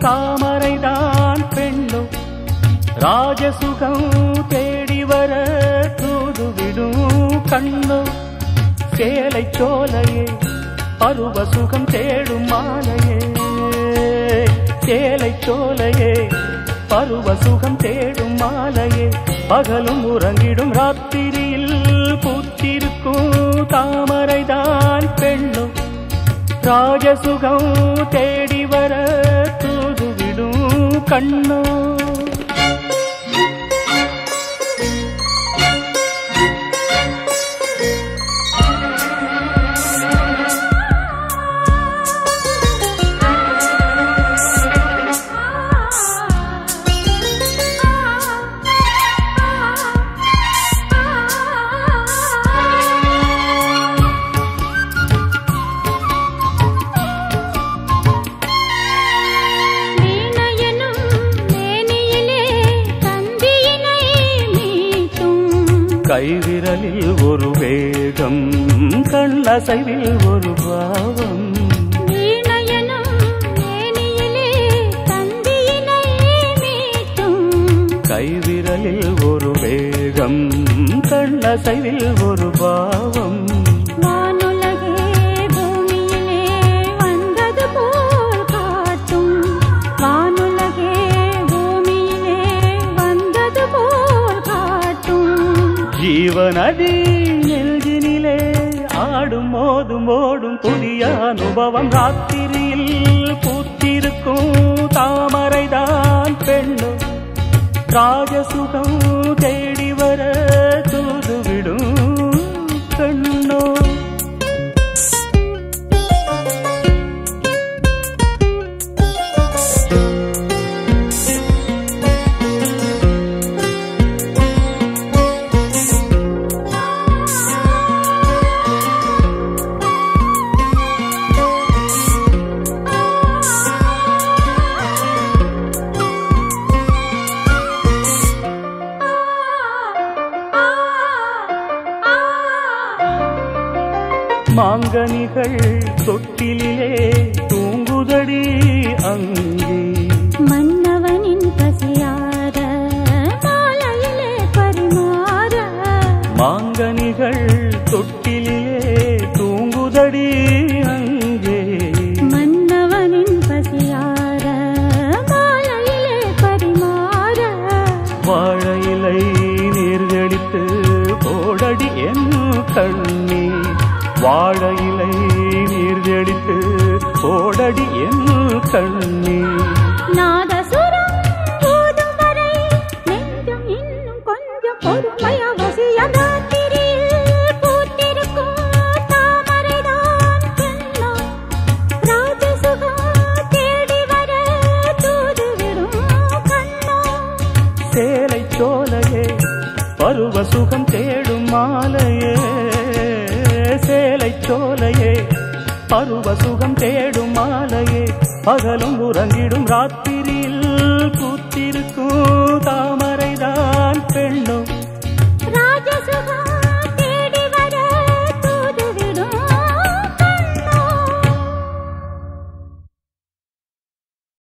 தாமரைதான் பெண்ணும் ராஜசுகம் தேடி வர தூதுவிடும் கண்ணும் சேலை சோலையே பருவ சுகம் தேடும் மாலையே சேலை சோலையே பருவ சுகம் தேடும் மாலையே பகலும் உறங்கிடும் ராத்திரியில் பூத்திருக்கும் தாமரைதான் பெண்ணும் ராஜசுகம் தேடி வர தூதுவிடும் கண்ணோ கைவிரலில் ஒரு வேகம் கண்ணசைவில் ஒரு பாவம் கைவிரலில் ஒரு வேகம் கண்ணசைவில் ஒரு பாவம் ஜீவநதி நெஞ்சினிலே ஆடும் மோதும் ஓடும் புதிய அனுபவம் ராத்திரியில் பூத்திருக்கும் தாமரைதான் பெண்ணும் ராஜசுகம் தேடி வர தூதுவிடும் கண்ணோ மாங்கனிகள் தொட்டிலே தூங்குதடி அங்கே மன்னவனின் பசியார மாலையிலே பரிமாற மாங்கனிகள் தொட்டிலே தூங்குதடி அங்கே மன்னவனின் பசியார மாலையிலே பரிமாற வாழையிலை நீர்களித்து போடடி என் கண்ணே வாழையிலை நீர்தெளித்து போடடி என் கண்ணே நாதசுரம் போதும் வரை நெஞ்சம் இன்னும் கொஞ்சம் பொறுமைய வசியம் ராத்திரியில் பூத்திருக்கும் தாமரைதான் பெண்ணோ ராஜசுகம் தேடி வர தூதுவிடும் கண்ணோ சேலை சோலையே பருவ சுகம் தேடும் மாலையே சேலை சோலையே பருவ சுகம் தேடும் மாலையே பகலும் உறங்கிடும் ராத்திரியில் பூத்திருக்கும் தாமரைதான் பெண்ணும் ராஜசுகம்